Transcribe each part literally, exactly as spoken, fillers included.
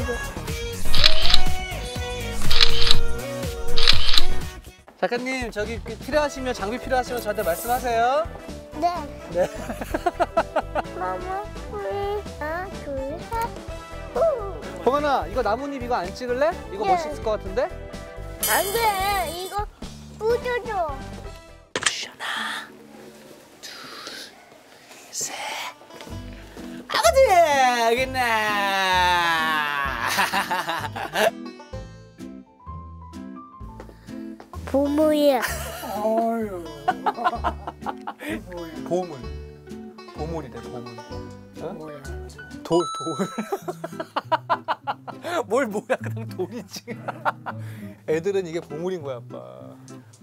작가님, 저기 필요하시면, 장비 필요하시면 저한테 말씀하세요. 네. 네. 마마, 우리 하나, 둘, 셋. 후. 동현아, 이거 나뭇잎 이거 안 찍을래? 이거 네. 멋있을 것 같은데? 안 돼. 이거 부셔줘. 하나, 둘, 셋. 아버지! 여기 있네! 보물이야. 아유. 보물. 보물이래, 보물. 어? 뭐야? 돌, 돌. 뭘 뭐야, 그냥 돌이지. 애들은 이게 보물인 거야, 아빠.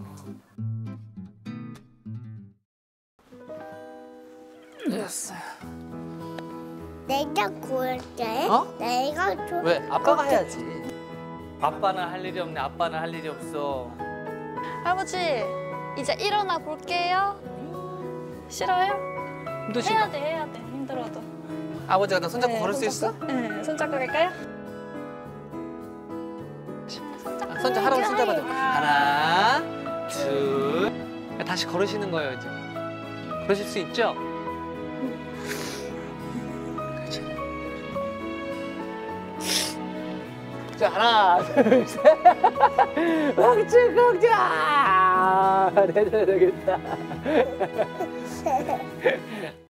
됐어. 내가 구울게. 어? 내가 좀. 왜? 아빠가 해야지. 아빠는 할 일이 없네, 아빠는 할 일이 없어. 할아버지, 이제 일어나 볼게요. 싫어요? 힘드신가? 해야 돼, 해야 돼. 힘들어도. 아버지가 나 손잡고 네, 걸을 수 있어? 네, 손잡고 갈까요? 아, 손잡, 할아버지 손잡아줘. 하나, 둘. 다시 걸으시는 거예요, 이제. 그러실 수 있죠? 그렇지. 자, 하나, 둘, 셋. 멍충 공자! 되겠다.